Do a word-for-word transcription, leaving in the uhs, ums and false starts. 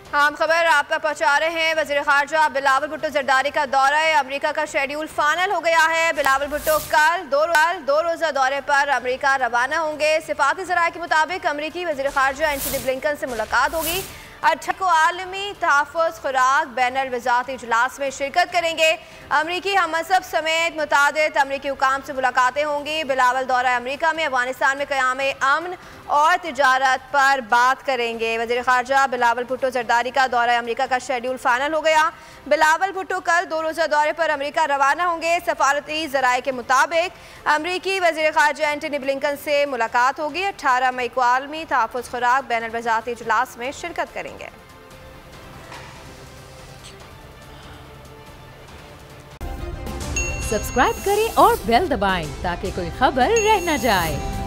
हम खबर आप तक पहुंचा रहे हैं। वज़ीर ख़ारजा बिलावल भुट्टो ज़रदारी का दौरा अमरीका का शेड्यूल फाइनल हो गया है। बिलावल भुट्टो कल दो कल दो रोज़ा दौरे पर अमरीका रवाना होंगे। सिफाती ज़राए के मुताबिक अमरीकी वज़ीर ख़ारजा एंटनी ब्लिंकन से मुलाकात होगी। अट्ठाईस को आलमी तहफ़्फ़ुज़ खुराक बैनुल वज़ारती इजलास में शिरकत करेंगे। अमरीकी हमसब समेत मुतादिद अमरीकी हुकाम से मुलाकातें होंगी। बिलावल दौरा अमरीका में अफगानिस्तान में क़याम अमन और तिजारत पर बात करेंगे। वज़ीर ख़ारजा बिलावल भुट्टो ज़रदारी का दौरा अमरीका का शेड्यूल फाइनल हो गया। बिलावल भुट्टो कल दो रोज़ा दौरे पर अमरीका रवाना होंगे। सफारती ज़राए के मुताबिक अमरीकी वज़ीर ख़ारजा एंटनी ब्लिंकन से मुलाकात होगी। अठारह मई को आलमी तहफ़्फ़ुज़ खुराक बैनुल वज़ारती इजलास में शिरकत करेंगे। सब्सक्राइब करें और बेल दबाएं ताकि कोई खबर रह न जाए।